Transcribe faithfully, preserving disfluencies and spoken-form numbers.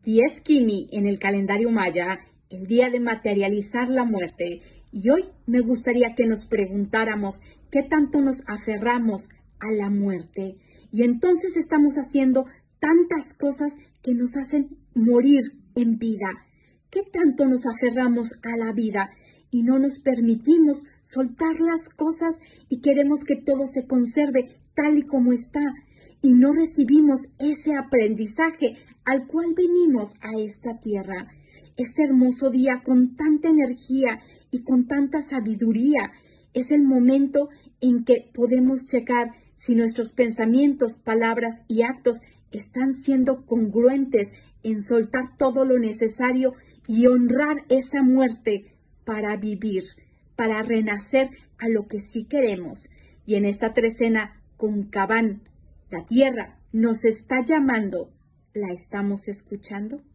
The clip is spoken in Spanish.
diez Kimi en el calendario maya, el día de materializar la muerte. Y hoy me gustaría que nos preguntáramos qué tanto nos aferramos a la muerte. Y entonces estamos haciendo tantas cosas que nos hacen morir en vida. ¿Qué tanto nos aferramos a la vida y no nos permitimos soltar las cosas y queremos que todo se conserve tal y como está? Y no recibimos ese aprendizaje al cual venimos a esta tierra. Este hermoso día con tanta energía y con tanta sabiduría es el momento en que podemos checar si nuestros pensamientos, palabras y actos están siendo congruentes en soltar todo lo necesario y honrar esa muerte para vivir, para renacer a lo que sí queremos. Y en esta trecena con Cabán, la tierra nos está llamando. ¿La estamos escuchando?